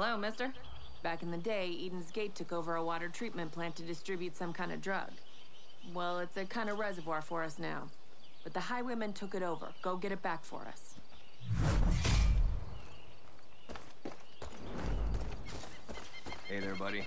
Hello, mister. Back in the day, Eden's Gate took over a water treatment plant to distribute some kind of drug. Well, it's a kind of reservoir for us now. But the highwaymen took it over. Go get it back for us. Hey there, buddy.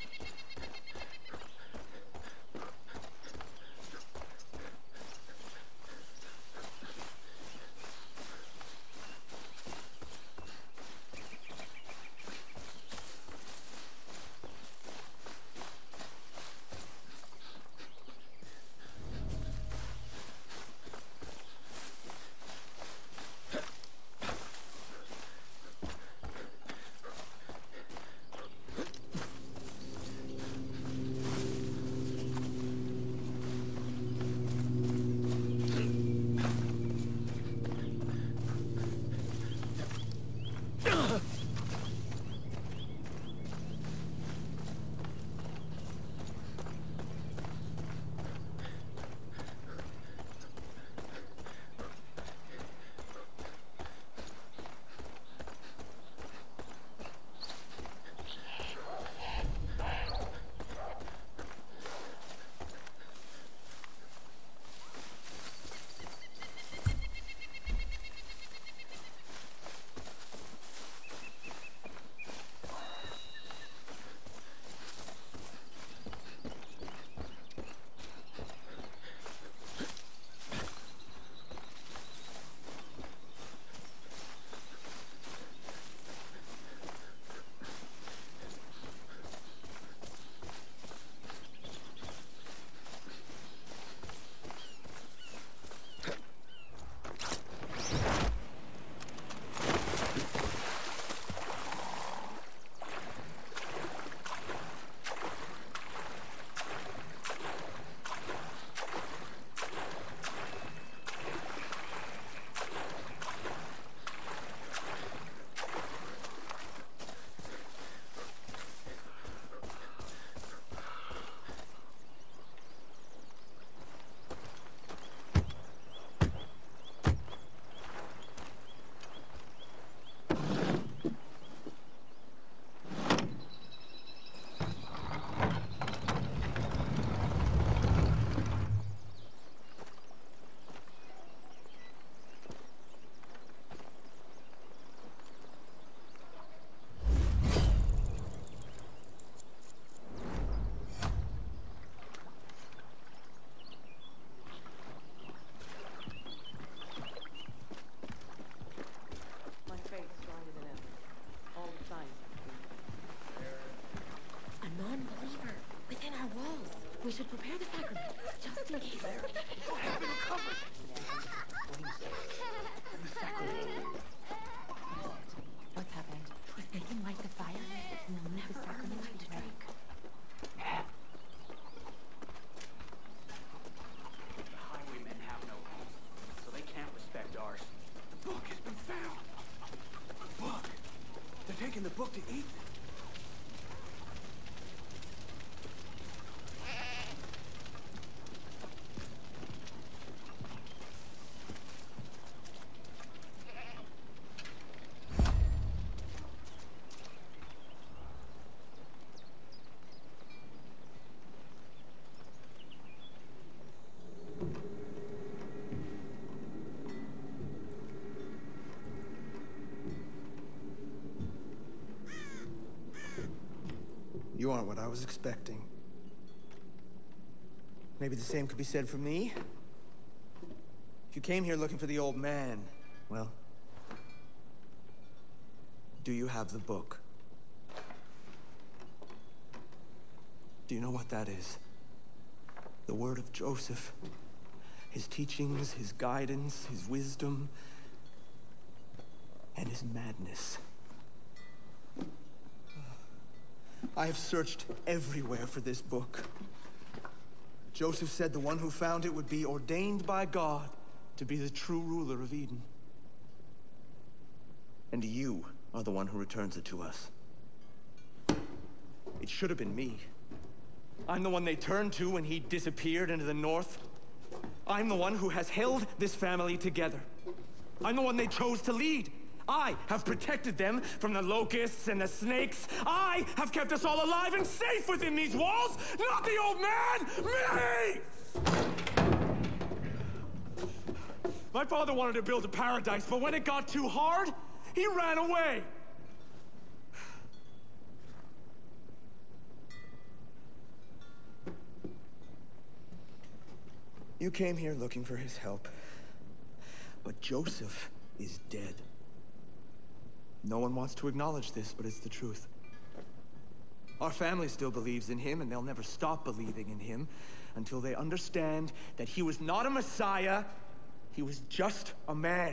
We should prepare the sacrament, just in case. Have been recovered. What's happened? If they can light the fire, we'll need the sacrament to drink. The highwaymen have no home, so they can't respect ours. The book has been found. The book? They're taking the book to Eden. You aren't what I was expecting. Maybe the same could be said for me. If you came here looking for the old man, well, do you have the book? Do you know what that is? The word of Joseph. His teachings, his guidance, his wisdom, and his madness. I have searched everywhere for this book. Joseph said the one who found it would be ordained by God to be the true ruler of Eden. And you are the one who returns it to us. It should have been me. I'm the one they turned to when he disappeared into the north. I'm the one who has held this family together. I'm the one they chose to lead. I have protected them from the locusts and the snakes. I have kept us all alive and safe within these walls, not the old man! Me! My father wanted to build a paradise, but when it got too hard, he ran away. You came here looking for his help, but Joseph is dead. No one wants to acknowledge this, but it's the truth. Our family still believes in him, and they'll never stop believing in him until they understand that he was not a messiah, he was just a man.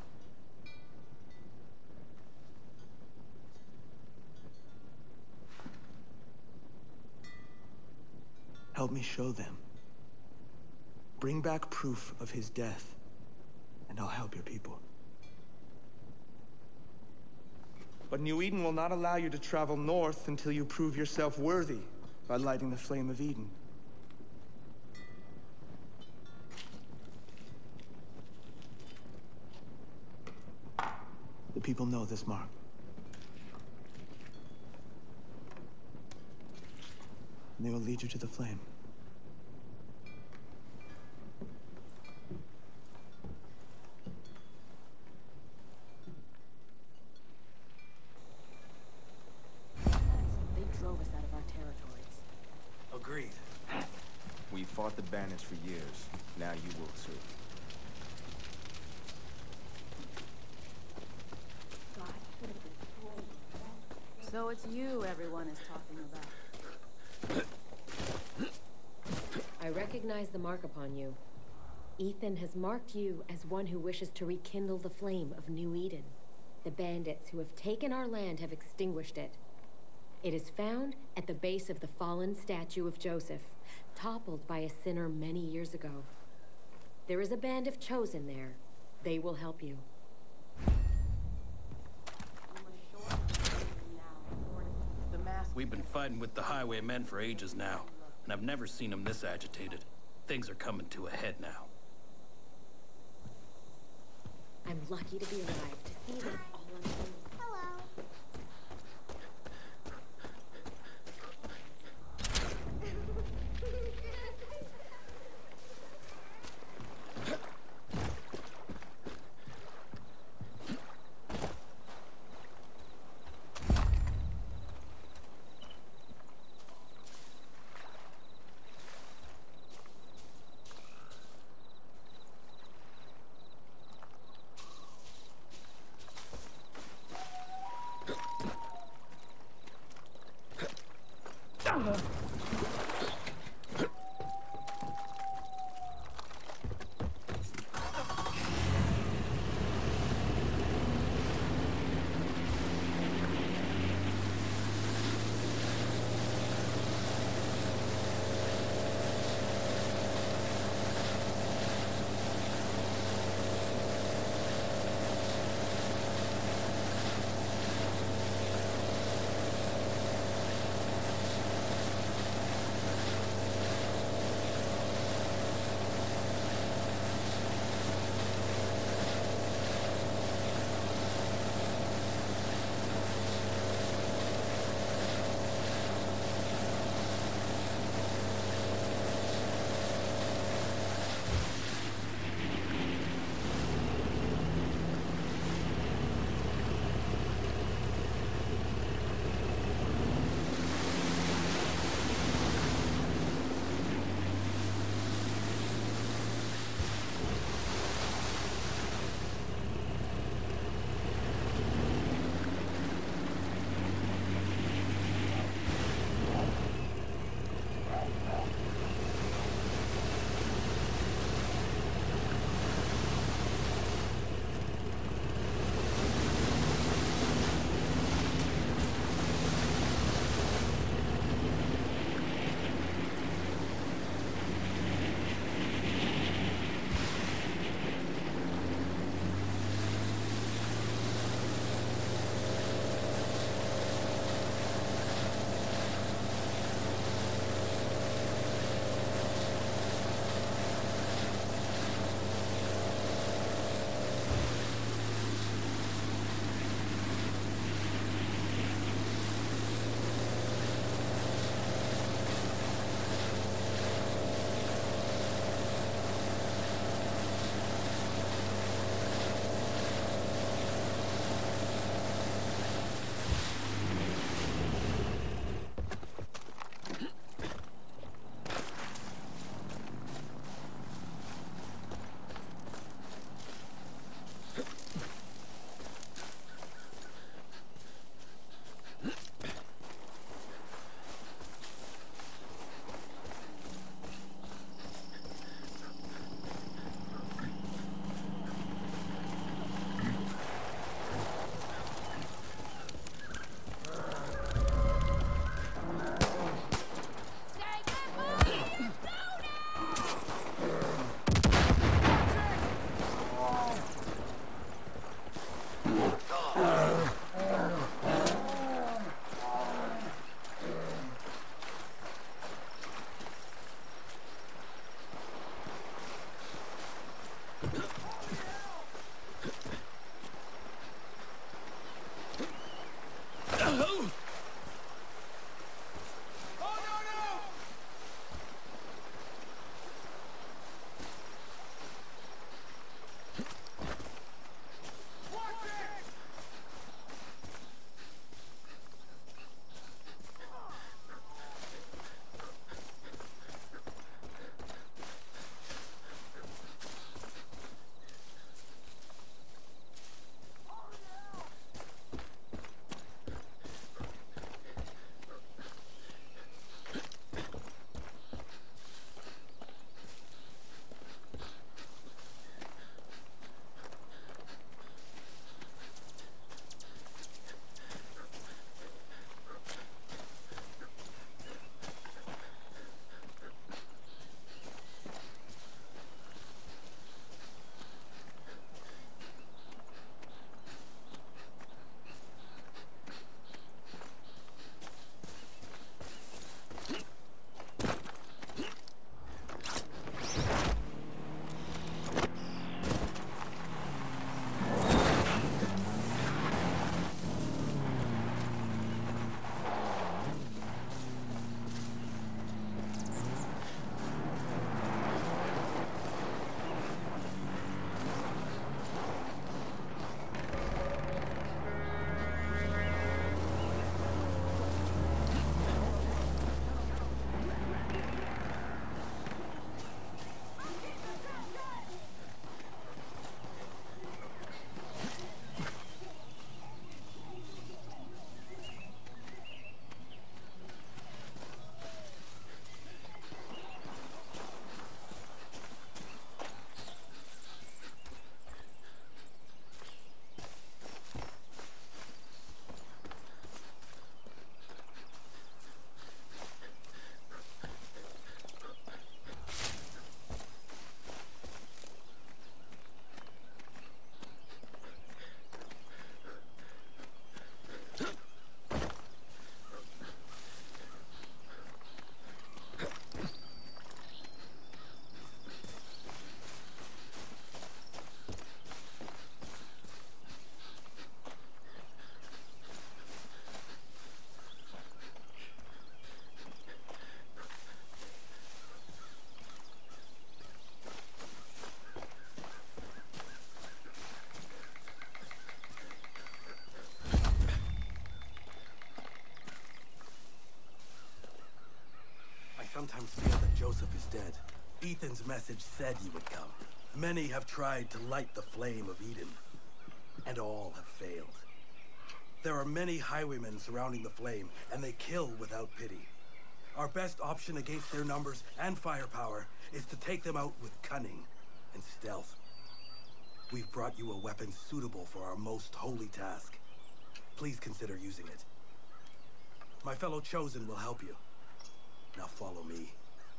Help me show them. Bring back proof of his death, and I'll help your people. But New Eden will not allow you to travel north until you prove yourself worthy by lighting the flame of Eden. The people know this mark. And they will lead you to the flame. Agreed. We fought the bandits for years. Now you will too. So it's you everyone is talking about. I recognize the mark upon you. Ethan has marked you as one who wishes to rekindle the flame of New Eden. The bandits who have taken our land have extinguished it. It is found at the base of the fallen statue of Joseph, toppled by a sinner many years ago. There is a band of chosen there. They will help you. We've been fighting with the highwaymen for ages now, and I've never seen them this agitated. Things are coming to a head now. I'm lucky to be alive to see this all unfold. sometimes feel that Joseph is dead. Ethan's message said he would come. Many have tried to light the flame of Eden, and all have failed. There are many highwaymen surrounding the flame, and they kill without pity. Our best option against their numbers and firepower is to take them out with cunning and stealth. We've brought you a weapon suitable for our most holy task. Please consider using it. My fellow Chosen will help you. Now follow me.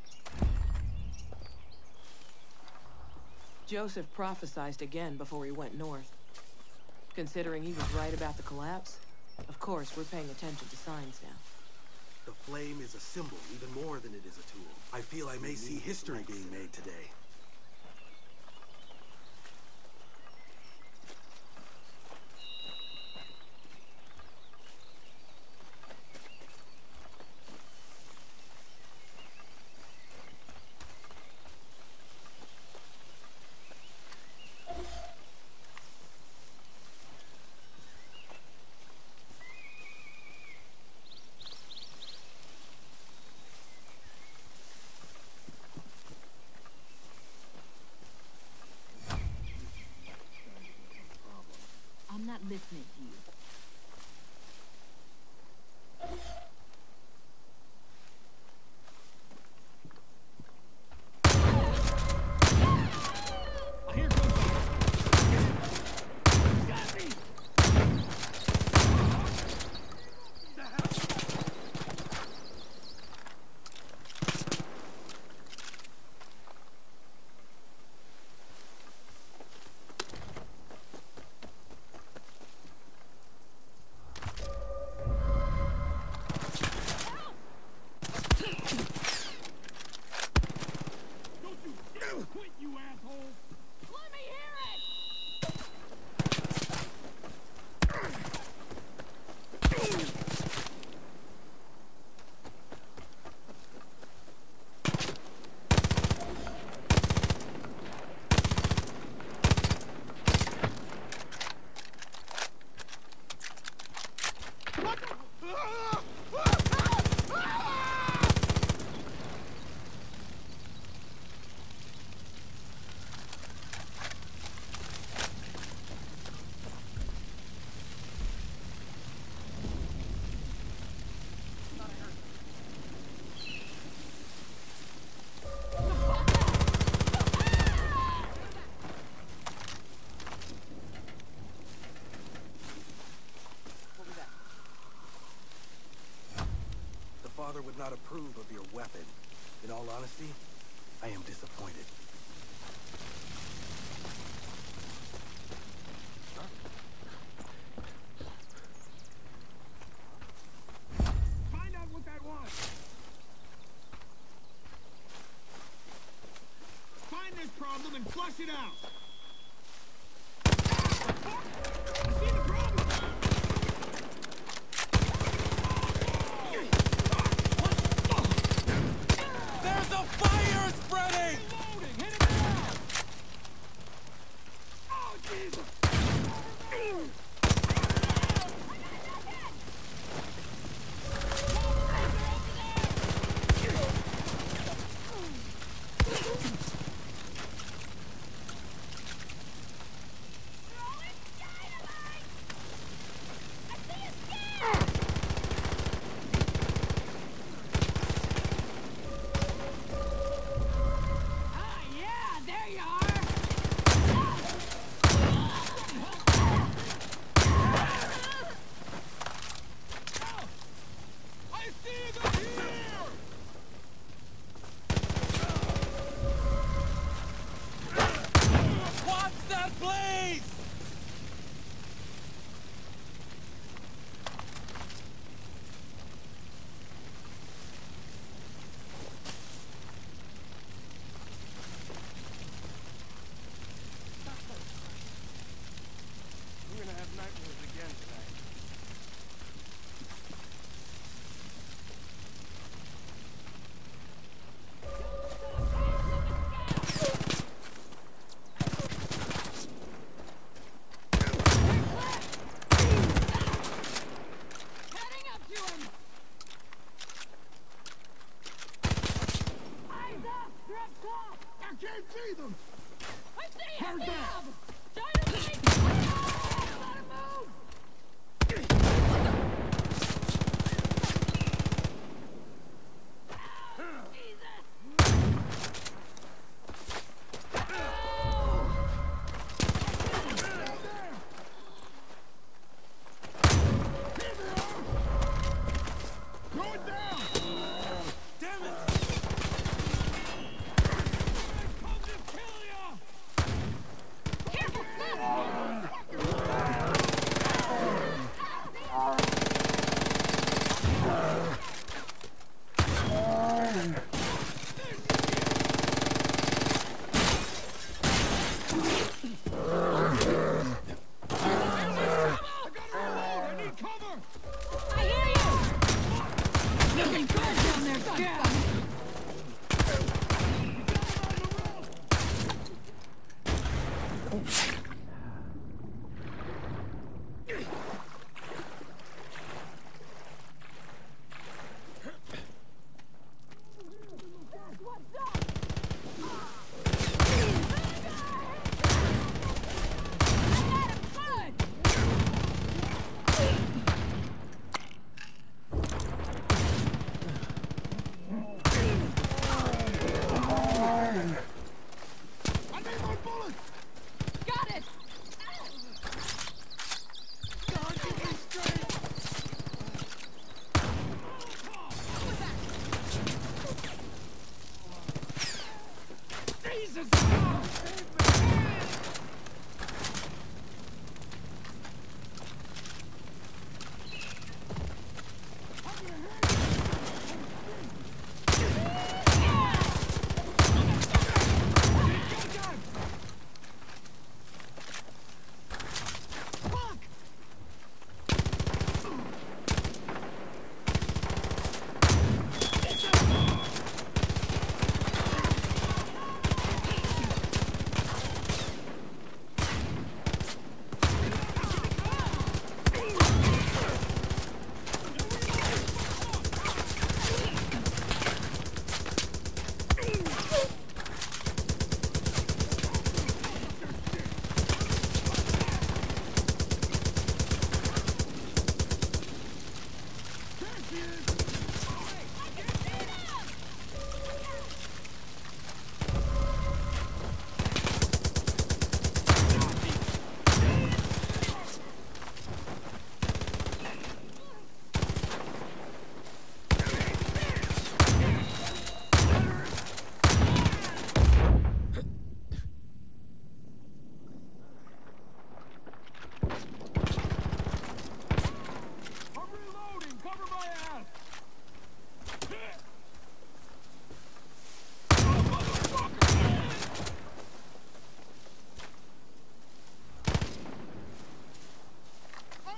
Joseph prophesied again before he went north. Considering he was right about the collapse, of course we're paying attention to signs now. The flame is a symbol even more than it is a tool. I feel I may see history being made today. I'm not listening to you. father would not approve of your weapon. In all honesty, I am disappointed. Find out what that was. Find this problem and flush it out. I see the problem. There's a fire spreading! Reloading. Hit it now. Oh, Jesus. I can't see them! I see him! Let him move!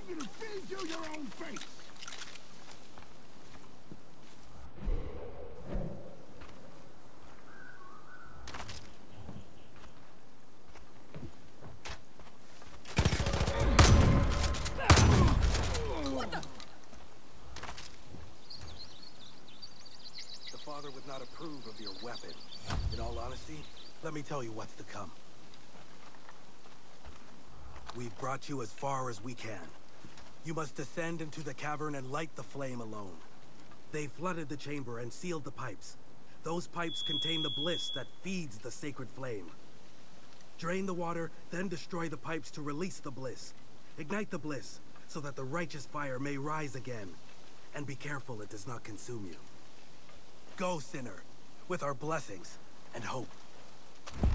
you to feed you your own face! The father would not approve of your weapon. In all honesty, let me tell you what's to come. We've brought you as far as we can. You must descend into the cavern and light the flame alone. They flooded the chamber and sealed the pipes. Those pipes contain the bliss that feeds the sacred flame. Drain the water, then destroy the pipes to release the bliss. Ignite the bliss, so that the righteous fire may rise again. And be careful it does not consume you. Go, sinner, with our blessings and hope.